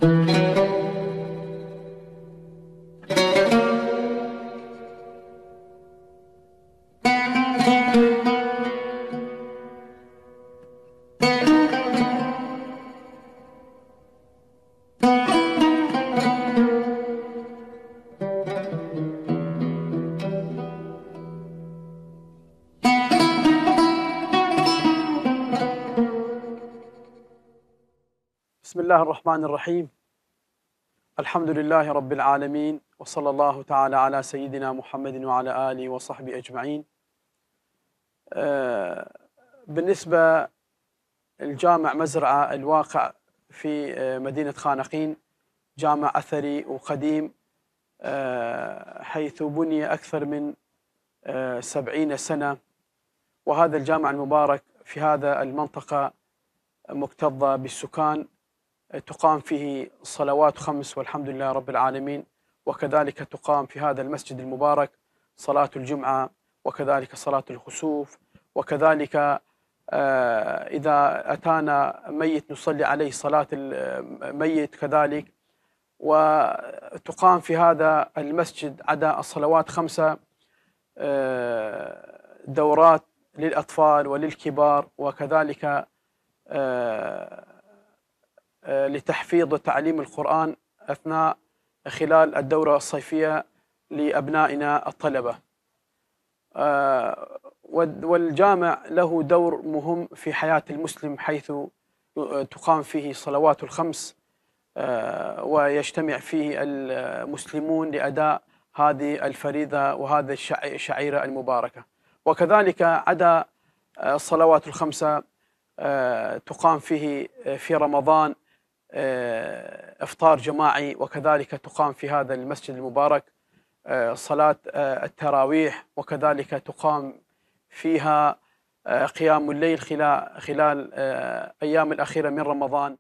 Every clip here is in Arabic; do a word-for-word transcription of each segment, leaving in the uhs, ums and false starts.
بسم الله الرحمن الرحيم. الحمد لله رب العالمين، وصلى الله تعالى على سيدنا محمد وعلى آله وصحبه أجمعين. بالنسبة للجامع مزرعة الواقع في مدينة خانقين، جامع أثري وقديم حيث بني أكثر من سبعين سنة، وهذا الجامع المبارك في هذا المنطقة مكتظة بالسكان، تقام فيه صلوات خمس والحمد لله رب العالمين، وكذلك تقام في هذا المسجد المبارك صلاة الجمعة، وكذلك صلاة الخسوف، وكذلك إذا أتانا ميت نصلي عليه صلاة الميت كذلك. وتقام في هذا المسجد عدا الصلوات خمسة دورات للأطفال وللكبار، وكذلك لتحفيظ وتعليم القرآن أثناء خلال الدورة الصيفية لأبنائنا الطلبة. والجامع له دور مهم في حياة المسلم، حيث تقام فيه صلوات الخمس ويجتمع فيه المسلمون لأداء هذه الفريضة وهذه الشعيرة المباركة. وكذلك عدا الصلوات الخمسة تقام فيه في رمضان إفطار جماعي، وكذلك تقام في هذا المسجد المبارك صلاة التراويح، وكذلك تقام فيها قيام الليل خلال, خلال أيام الأخيرة من رمضان.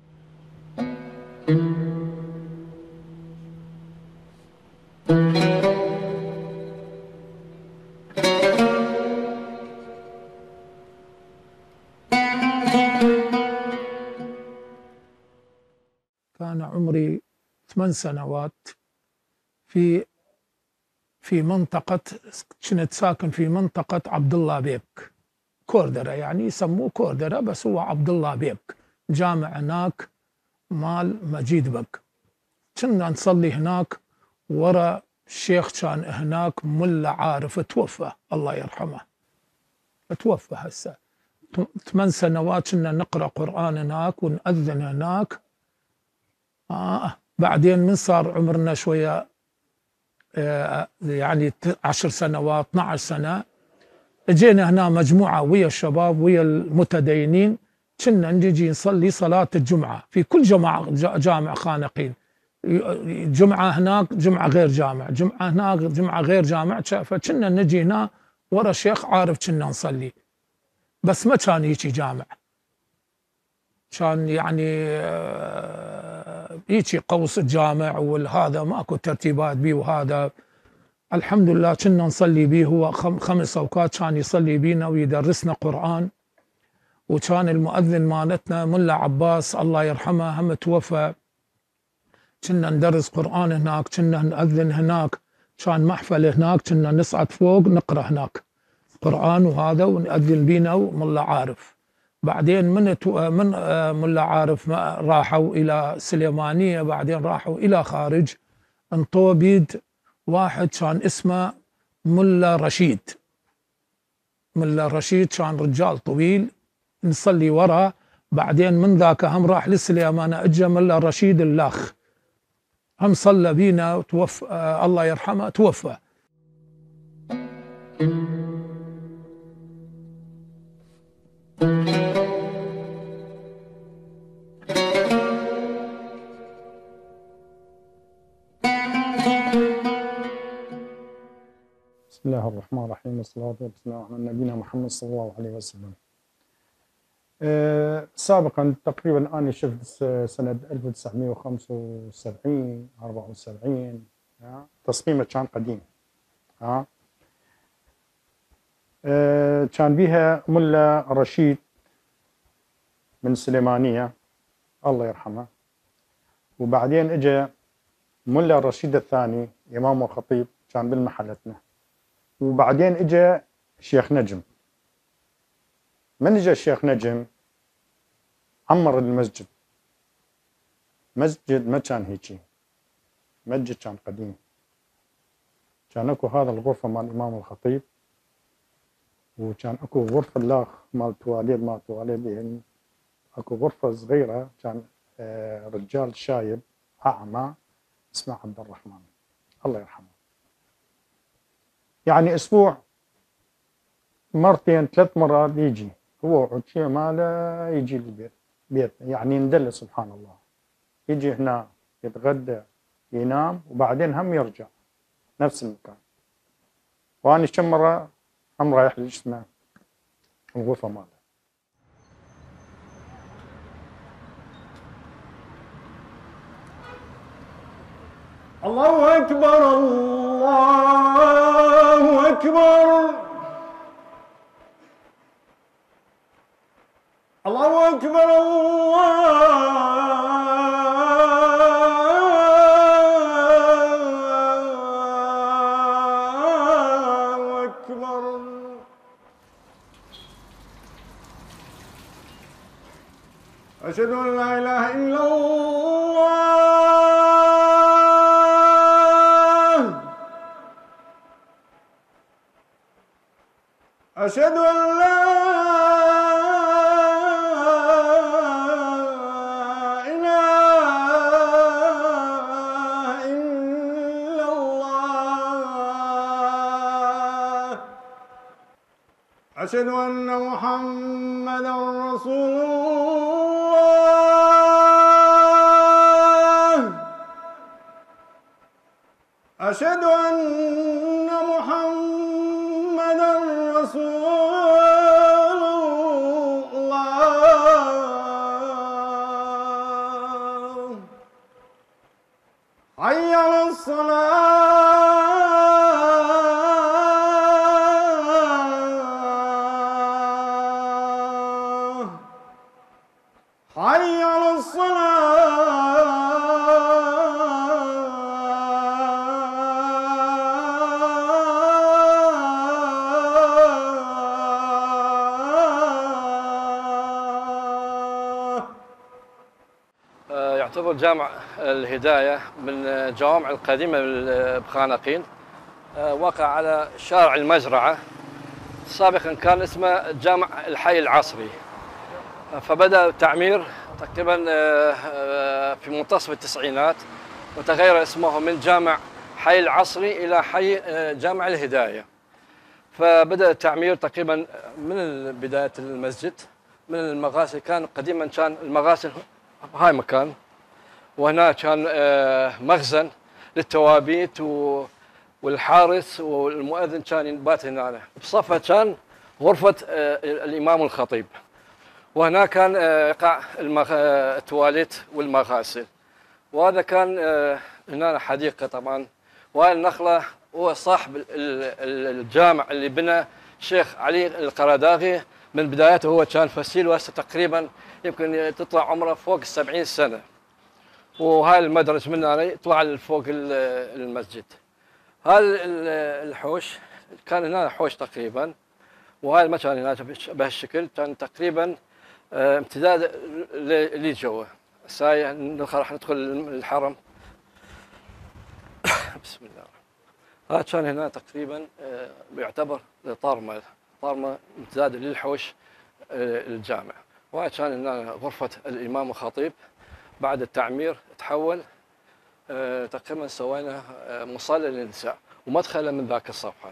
كان عمري ثمان سنوات في في منطقة، كنت ساكن في منطقة عبد الله بيك كوردرة، يعني يسموه كوردرة بس هو عبد الله بيك، جامع هناك مال مجيد بك. كنا نصلي هناك ورا الشيخ، كان هناك ملا عارف توفى الله يرحمه، توفى هسه. ثمان سنوات كنا نقرأ قرآن هناك ونأذن هناك. آه بعدين من صار عمرنا شوية آه يعني عشر سنوات اثنعش سنة، اجينا هنا مجموعة ويا الشباب ويا المتدينين، كنا نجي نصلي صلاة الجمعة في كل جماعة جامع خانقين، جمعة هناك جمعة غير جامع، جمعة هناك جمعة غير جامع. فكنا نجي هنا ورا الشيخ عارف كنا نصلي، بس ما كان هيجي جامع، كان يعني هيجي قوس الجامع والهذا ماكو ترتيبات بيه. وهذا الحمد لله كنا نصلي بيه، هو خمس اوقات كان يصلي بينا ويدرسنا قرآن. وكان المؤذن مالتنا ملا عباس الله يرحمه هم توفى، كنا ندرس قرآن هناك، كنا نأذن هناك، كان محفل هناك، كنا نصعد فوق نقرأ هناك قرآن وهذا ونأذن بينا وملا عارف. بعدين من من ملا عارف راحوا إلى سليمانية، بعدين راحوا إلى خارج، انطوا بيد واحد كان اسمه ملا رشيد. ملا رشيد كان رجال طويل نصلي وراه. بعدين من ذاك هم راح للسليمانة، اجى ملا رشيد اللاخ هم صلى بينا وتوفى آه الله يرحمه توفى. بسم الله الرحمن الرحيم، والصلاة والسلام على نبينا محمد صلى الله عليه وسلم. أه سابقا تقريبا أنا شفت سنة ألف وتسعمئة وخمسة وسبعين أربعة وسبعين تصميمه كان قديم. ها أه كان بها ملا رشيد من سليمانية الله يرحمه، وبعدين اجى ملا الرشيد الثاني إمام وخطيب كان بالمحلتنا، وبعدين اجى الشيخ نجم. من اجى الشيخ نجم عمر المسجد، مسجد ما كان هيجي، مسجد كان قديم، كان اكو هذا الغرفة مال الإمام الخطيب، وكان اكو غرفة الاخ مال تواليد مال تواليد يعني اكو غرفة صغيرة كان آه رجال شايب أعمى اسمه عبد الرحمن الله يرحمه، يعني أسبوع مرتين ثلاث مرات يجي هو وعشية ماله يجي البيت بيت يعني يندل سبحان الله، يجي هنا يتغدى ينام وبعدين هم يرجع نفس المكان. وأنا كم مرة هم رايح لجسمه الغرفة ماله. الله أكبر الله أكبر الله أكبر الله أكبر. أشهد أن لا إله إلا الله أشهد أن لا إله إلا الله أشهد أن محمدًا رسول الله أشهد أن محمدًا رسول الله حي على الصلاة حي على الصلاة. يعتبر جامع الهداية من الجوامع القديمة بخانقين، وقع على شارع المزرعة، سابقا كان اسمه جامع الحي العصري، فبدأ التعمير تقريبا في منتصف التسعينات وتغير اسمه من جامع حي العصري إلى حي جامع الهداية. فبدأ التعمير تقريبا من بداية المسجد، من المغاسل. كان قديما كان المغاسل هاي مكان، وهنا كان مخزن للتوابيت والحارس والمؤذن كان يبات هنا. بصفة كان غرفة الإمام الخطيب، وهنا كان يقع التواليت والمغاسل. وهذا كان هنا حديقة طبعا. وهاي النخلة هو صاحب الجامع اللي بنى الشيخ علي القرداغي من بدايته، هو كان فسيل وهسه تقريبا يمكن تطلع عمره فوق السبعين سنة. وهاي المدرج من هنا يطلع فوق المسجد. هذا الحوش كان هنا حوش تقريبا، وهاي المكان هنا بهالشكل كان تقريبا امتداد اللي جوا. هسه راح ندخل الحرم. بسم الله. هذا كان هنا تقريبا بيعتبر طارمه طارمه امتداد للحوش الجامع. وهذا كان هنا غرفه الامام الخطيب. بعد التعمير تحول تقريبا سوينا مصلى للنساء ومدخله من ذاك الصفحه.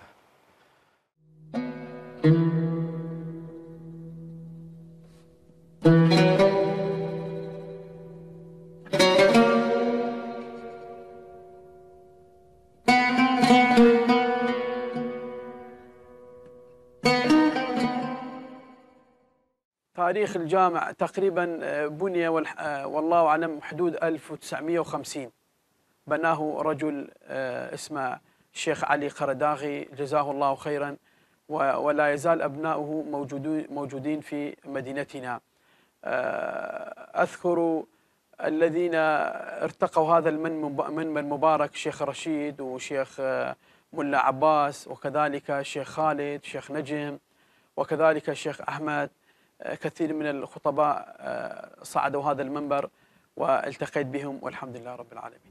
تاريخ الجامع تقريبا بني والله أعلم حدود ألف وتسعمئة وخمسين. بناه رجل اسمه الشيخ علي قرداغي جزاه الله خيرا، ولا يزال أبناؤه موجودين في مدينتنا. أذكر الذين ارتقوا هذا المنبر المبارك، شيخ رشيد وشيخ ملا عباس، وكذلك الشيخ خالد، شيخ نجم، وكذلك الشيخ أحمد. كثير من الخطباء صعدوا هذا المنبر والتقيت بهم، والحمد لله رب العالمين.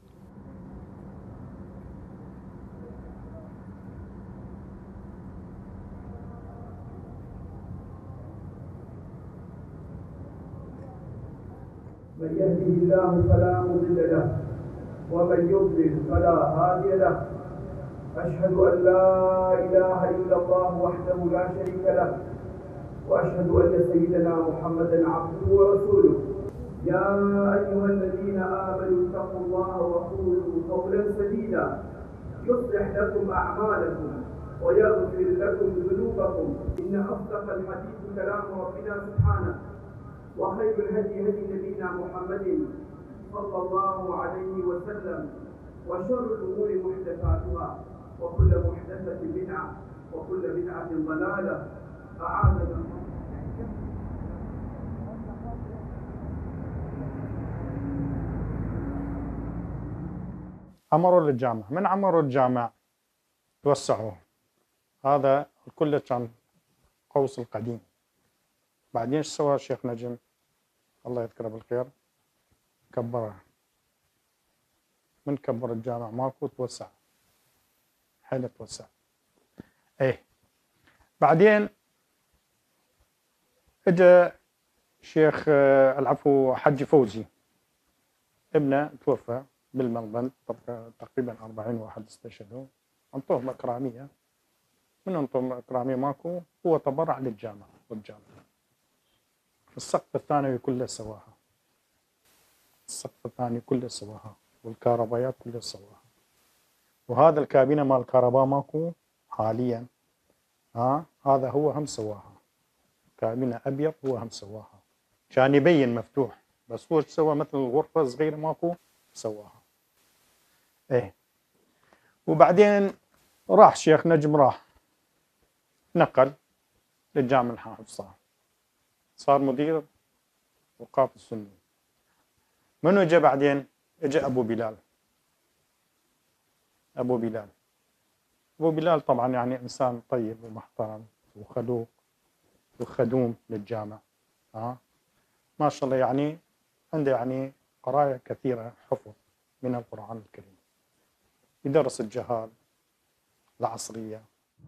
من يهده الله فلا مضل له ومن يضلل فلا هادي له. أشهد أن لا إله إلا الله وحده لا شريك له، وأشهد أن سيدنا محمدا عبده ورسوله. يا أيها الذين آمنوا اتقوا الله وقولوا قولا سديدا يصلح لكم أعمالكم ويغفر لكم ذنوبكم، إن أصدق الحديث كلام ربنا سبحانه، وخير الهدي هدي نبينا محمد صلى الله عليه وسلم، وشر الأمور محدثاتها، وكل محدثة بدعة، وكل بدعة ضلالة. أعاذنا الله. عمروا للجامع، من عمروا الجامع توسعوه. هذا كله كان قوس القديم. بعدين ايش سوى الشيخ نجم الله يذكره بالخير؟ كبره. من كبر الجامع ماكو توسع، حيل توسع. ايه بعدين اجى شيخ العفو حج فوزي، ابنه توفى بالملبن، تقريبا أربعين واحد استشهدوا، انطوهم اكراميه. من انطوهم اكراميه ماكو، هو تبرع للجامع والجامع. السقف الثانوي كله سواها، السقف الثاني كله سواها، والكهربائيات كله سواها. وهذا الكابينه مال الكهرباء ماكو حاليا، ها هذا هو هم سواها، كابينه ابيض هو هم سواها، كان يبين مفتوح، بس هو سوى مثل الغرفه صغيره ماكو سواها. ايه وبعدين راح شيخ نجم، راح نقل للجامع الحافظ، صار صار مدير وقاف السني. منو اجى بعدين؟ اجى ابو بلال. ابو بلال ابو بلال طبعا يعني انسان طيب ومحترم وخلوق وخدوم للجامع، ها ما شاء الله، يعني عنده يعني قرايه كثيره، حفظ من القران الكريم، يدرس الجهال العصريه.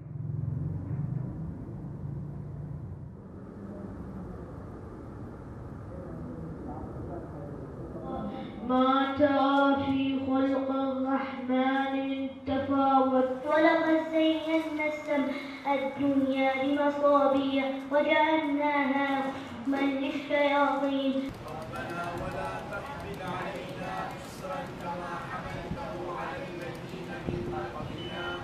ما ترى في خلق الرحمن من تفاوت، ولقد زينا السماء الدنيا بمصابيح وجعلناها رجوما للشياطين. ربنا ولا تحمل علينا إصرا كما حملته على الذين من قبلنا.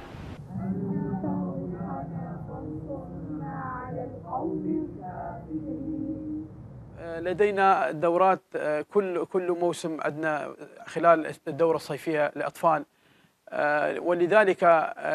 وانصرنا على القوم الكافرين. لدينا دورات كل كل موسم، عندنا خلال الدورة الصيفية للأطفال، ولذلك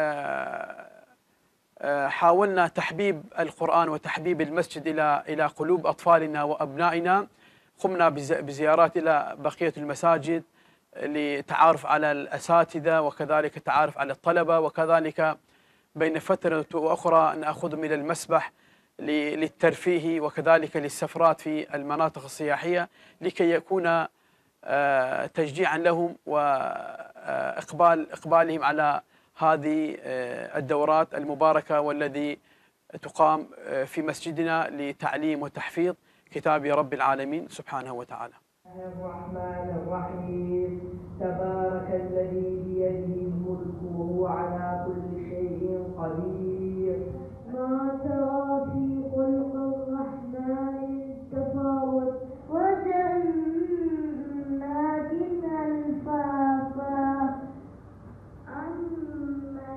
حاولنا تحبيب القرآن وتحبيب المسجد إلى إلى قلوب أطفالنا وأبنائنا. قمنا بزيارات إلى بقية المساجد لتعارف على الأساتذة، وكذلك تعارف على الطلبة، وكذلك بين فترة وأخرى نأخذهم إلى المسبح للترفيه، وكذلك للسفرات في المناطق السياحية، لكي يكون تشجيعا لهم وإقبال إقبالهم على هذه الدورات المباركة والذي تقام في مسجدنا لتعليم وتحفيظ كتاب رب العالمين سبحانه وتعالى. الرحمن الرحيم. تبارك الذي بيده الملك وهو على كل شيء قدير. ما ترى في خلق الرحمن تفاوت، وجنات ألفافا عما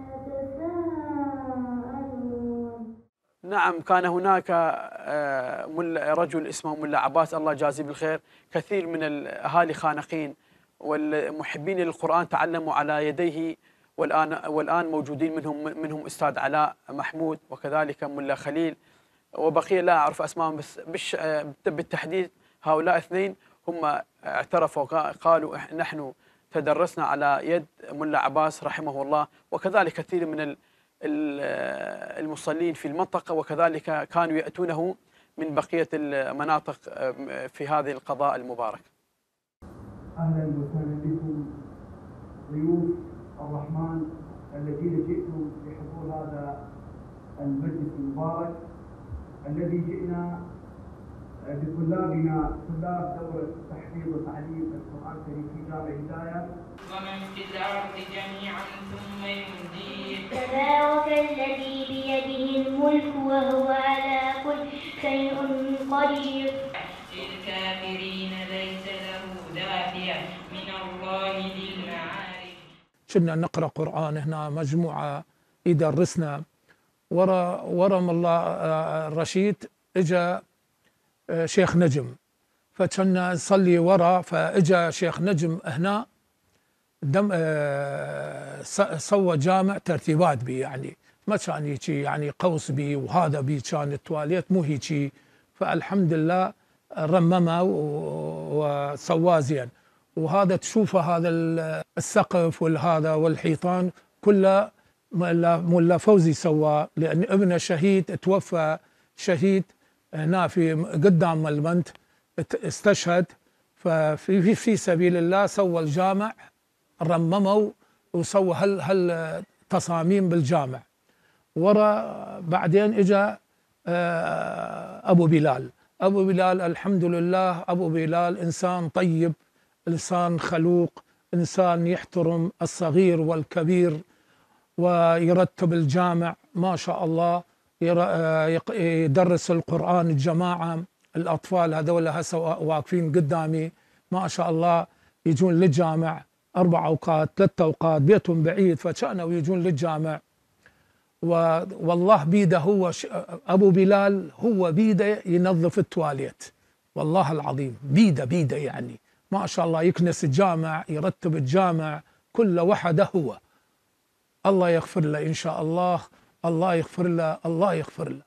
يتساءلون. نعم، كان هناك رجل اسمه ملا عباس الله يجازيه بالخير، كثير من الأهالي خانقين والمحبين للقرآن تعلموا على يديه، والآن والآن موجودين منهم منهم أستاذ علاء محمود، وكذلك ملا خليل، وبقية لا أعرف أسمائهم، بس بالتحديد هؤلاء اثنين هم اعترفوا قالوا نحن تدرسنا على يد ملا عباس رحمه الله، وكذلك كثير من المصلين في المنطقة، وكذلك كانوا يأتونه من بقية المناطق في هذه القضاء المبارك. أهلا وسهلا بكم ضيوف الرحمن الذين جئتم لحضور هذا المجلس المبارك الذي جئنا بطلابنا طلاب دورة تحفيظ وتعليم القرآن الكريم في جامع هداية. ومن في الأرض جميعا ثم يهديه. تبارك الذي بيده الملك وهو على كل شيء قدير. للكافرين ليس له دافع من الله ذي المعارف. كنا نقرأ قرآن هنا مجموعة يدرسنا، ورا ورا الله الرشيد اجا شيخ نجم، فكنا نصلي ورا، فاجا شيخ نجم هنا دم سوى جامع ترتيبات بي، يعني ما كان هيجي يعني قوس بي وهذا بي، كان التواليت مو هيجي، فالحمد لله رممه وسواه زين. وهذا تشوفه هذا السقف والهذا والحيطان كله ملا فوزي سواه، لان ابنه شهيد توفى شهيد هنا في قدام البنت استشهد، ففي في سبيل الله سوى الجامع رمموا وسوى هال هالتصاميم بالجامع. ورا بعدين اجا ابو بلال، ابو بلال الحمد لله ابو بلال انسان طيب، انسان خلوق، انسان يحترم الصغير والكبير، ويرتب الجامع ما شاء الله، يدرس القرآن الجماعة، الأطفال هذول هسه واقفين قدامي ما شاء الله يجون للجامع أربع أوقات ثلاث أوقات، بيتهم بعيد فكانوا يجون للجامع. والله بيده هو أبو بلال هو بيده ينظف التواليت، والله العظيم بيده بيده يعني ما شاء الله، يكنس الجامع يرتب الجامع كله وحده هو. الله يغفر له إن شاء الله، الله يغفر له، الله يغفر له.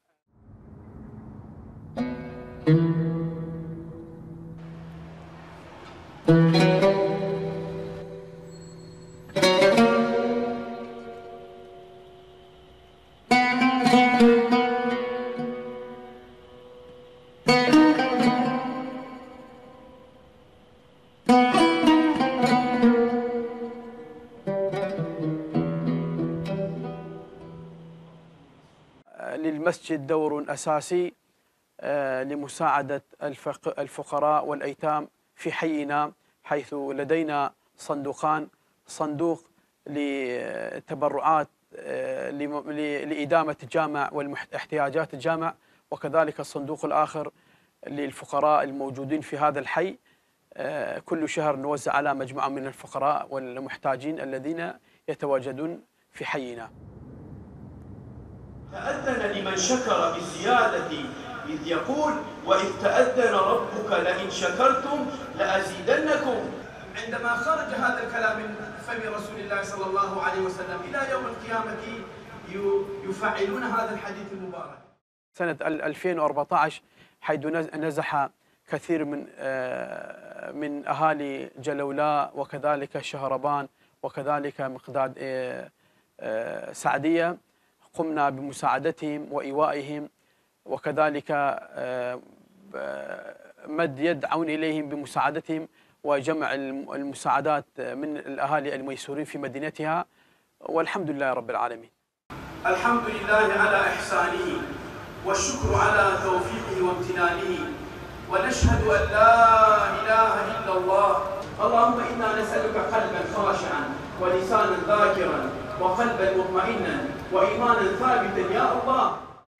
للمسجد دور أساسي لمساعدة الفقراء والأيتام في حينا، حيث لدينا صندوقان، صندوق لتبرعات لإدامة الجامع واحتياجات الجامع، وكذلك الصندوق الآخر للفقراء الموجودين في هذا الحي. كل شهر نوزع على مجموعة من الفقراء والمحتاجين الذين يتواجدون في حينا. تأذن لمن شكر بالزيادة إذ يقول وإذ تأذن ربك لئن شكرتم لأزيدنكم. عندما خرج هذا الكلام من فم رسول الله صلى الله عليه وسلم إلى يوم القيامة يفعلون هذا الحديث المبارك. سنة ألفين وأربعة عشر حيث نزح كثير من من أهالي جلولاء وكذلك شهربان وكذلك مقداد سعدية، قمنا بمساعدتهم وإيوائهم، وكذلك مد يد عون إليهم بمساعدتهم وجمع المساعدات من الأهالي الميسورين في مدينتها، والحمد لله رب العالمين. الحمد لله على إحسانه والشكر على توفيقه وامتنانه، ونشهد أن لا إله إلا الله. اللهم إنا نسألك قلبا خاشعا ولسانا ذاكرا وقلبا مطمئنا وإيمانا ثابتا يا الله.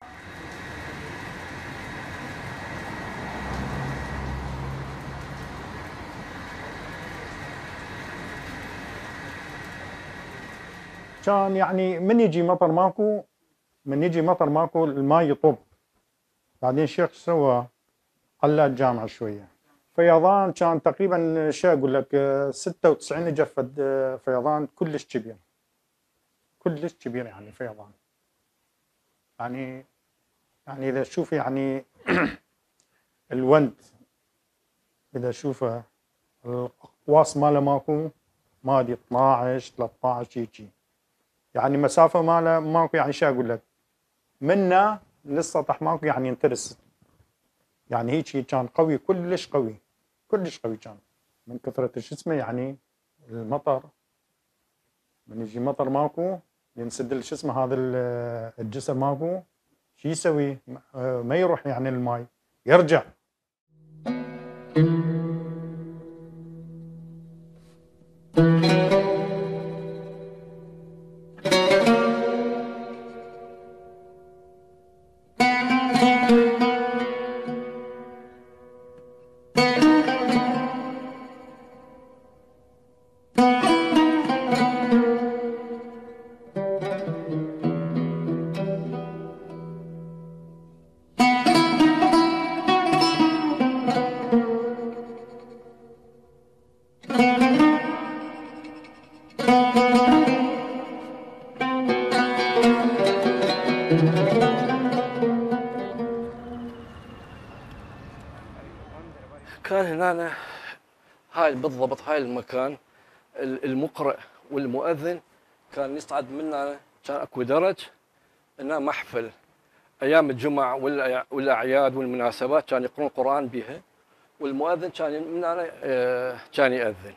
كان يعني من يجي مطر ماكو، من يجي مطر ماكو الماء يطب. بعدين الشيخ سوى على الجامعة شوية فيضان، كان تقريبا شو اقول لك ستة وتسعين جفت فيضان كلش كبير، كلش كبير يعني فيضان. يعني يعني اذا تشوف يعني الوند اذا اشوفه الاقواس ماله ماكو مادي اثناعش ثلاثطعش هيجي، يعني مسافه ماله ماكو، يعني شو اقول لك منا للسطح ماكو، يعني ينترس، يعني هيجي كان قوي كلش قوي كلش قوي كان من كثره شو اسمه، يعني المطر من يجي مطر ماكو ينسد شو اسمه هذا الجسر ماكو، شو يسوي؟ ما يروح يعني الماي يرجع. كان هنا هاي بالضبط هاي المكان المقرئ والمؤذن كان يصعد منا، كان اكو درج هنا محفل ايام الجمع والاعياد والمناسبات كان يقرون القران بها، والمؤذن كان من هنا كان يأذن.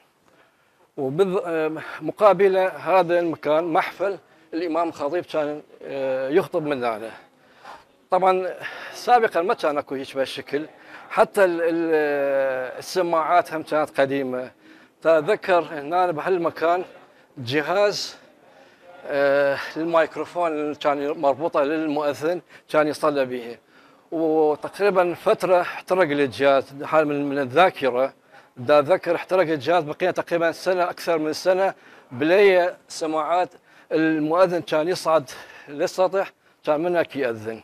ومقابله هذا المكان محفل الامام الخطيب كان يخطب من هنا. طبعا سابقا ما كان اكو هيك بهالشكل، حتى السماعات هم كانت قديمه. تذكر هنا بهالمكان جهاز الميكروفون اللي كان مربوطه للمؤذن كان يصلى به، وتقريبا فتره احترق الجهاز، حال من الذاكره دا ذكر احترق الجهاز، بقينا تقريبا سنه اكثر من سنه بلي سماعات المؤذن كان يصعد للسطح كان منها يأذن.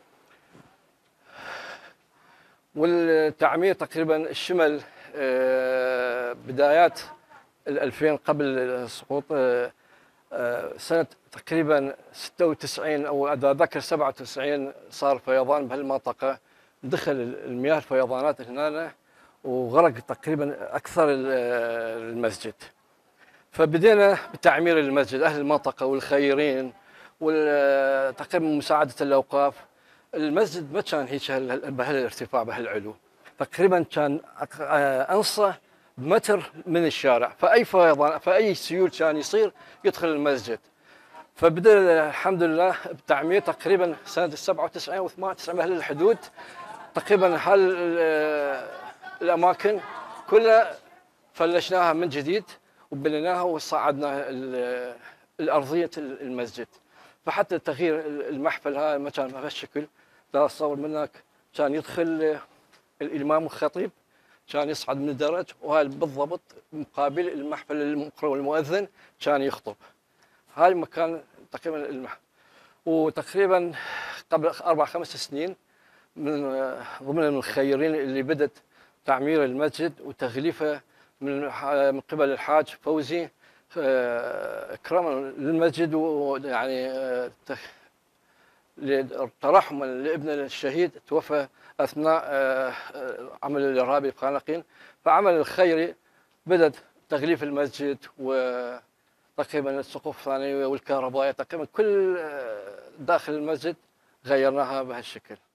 والتعمير تقريبا شمل بدايات الألفين قبل سقوط سنة تقريبا ستة وتسعين أو إذا ذكر سبعة وتسعين صار فيضان بهالمنطقة، دخل المياه الفيضانات هنا وغرق تقريبا أكثر المسجد. فبدينا بتعمير المسجد، أهل المنطقة والخيرين وتقريبا مساعدة الأوقاف. المسجد ما كان هيك بهالارتفاع بهالعلو، تقريبا كان أنصه بمتر من الشارع، فأي فيضان فأي سيول كان يصير يدخل المسجد. فبدأ الحمد لله بتعمير تقريبا سنة سبعة وتسعين و ثمانية وتسعين بهالحدود، تقريبا هالأماكن كلها فلشناها من جديد وبنيناها وصعدنا الأرضية المسجد. فحتى تغيير المحفل هذا ما كان بهالشكل، تصور منك كان يدخل الإمام الخطيب كان يصعد من الدرج، وهاي بالضبط مقابل المحفل المقرئ والمؤذن كان يخطب. هاي المكان تقريبا المحفل. وتقريبا قبل أربع خمس سنين من ضمن الخيرين اللي بدت تعمير المسجد وتغليفه من من قبل الحاج فوزي اكراما للمسجد، ويعني ترحما لابن الشهيد توفى اثناء عمل الارهابي بخانقين. فعمل الخيري بدأت تغليف المسجد وتقريبا السقوف الثانيه والكهربائيه، تقريبا كل داخل المسجد غيرناها بهالشكل.